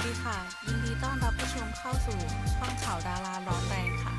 ดีค่ะยินดีต้อนรับผู้ชมเข้าสู่ช่องข่าวดาราร้อนแรงค่ะ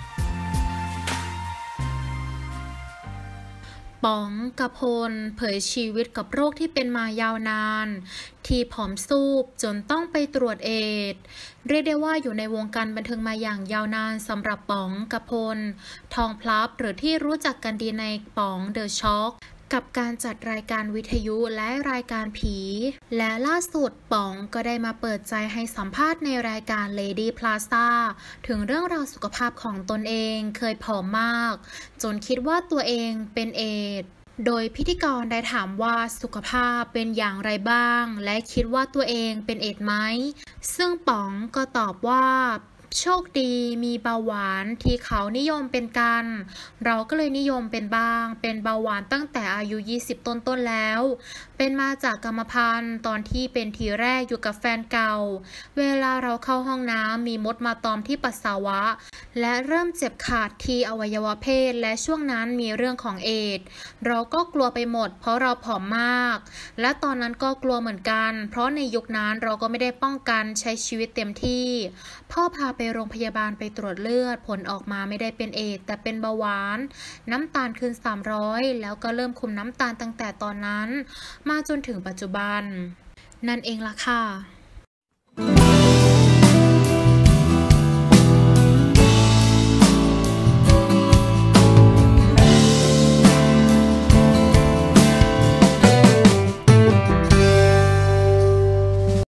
ป๋องกพลเผยชีวิตกับโรคที่เป็นมายาวนานที่ผอมซูบจนต้องไปตรวจเอดส์เรียกได้ว่าอยู่ในวงการบันเทิงมาอย่างยาวนานสำหรับป๋องกพลทองพลับหรือที่รู้จักกันดีในป๋องเดอะช็อคกับการจัดรายการวิทยุและรายการผีและล่าสุดป๋องก็ได้มาเปิดใจให้สัมภาษณ์ในรายการ Lady Plaza ถึงเรื่องราวสุขภาพของตนเองเคยผอมมากจนคิดว่าตัวเองเป็นเอดส์โดยพิธีกรได้ถามว่าสุขภาพเป็นอย่างไรบ้างและคิดว่าตัวเองเป็นเอดส์ไหมซึ่งป๋องก็ตอบว่าโชคดีมีเบาหวานที่เขานิยมเป็นกันเราก็เลยนิยมเป็นบ้างเป็นเบาหวานตั้งแต่อายุ20ต้นๆแล้วเป็นมาจากกรรมพันธุ์ตอนที่เป็นทีแรกอยู่กับแฟนเก่าเวลาเราเข้าห้องน้ำมีมดมาตอมที่ปัสสาวะและเริ่มเจ็บขาดที่อวัยวะเพศและช่วงนั้นมีเรื่องของเอดส์เราก็กลัวไปหมดเพราะเราผอมมากและตอนนั้นก็กลัวเหมือนกันเพราะในยุคนั้นเราก็ไม่ได้ป้องกันใช้ชีวิตเต็มที่พ่อพาไปโรงพยาบาลไปตรวจเลือดผลออกมาไม่ได้เป็นเอดส์แต่เป็นเบาหวานน้ำตาลขึ้น300แล้วก็เริ่มคุมน้ำตาลตั้งแต่ตอนนั้นมาจนถึงปัจจุบันนั่นเองล่ะค่ะ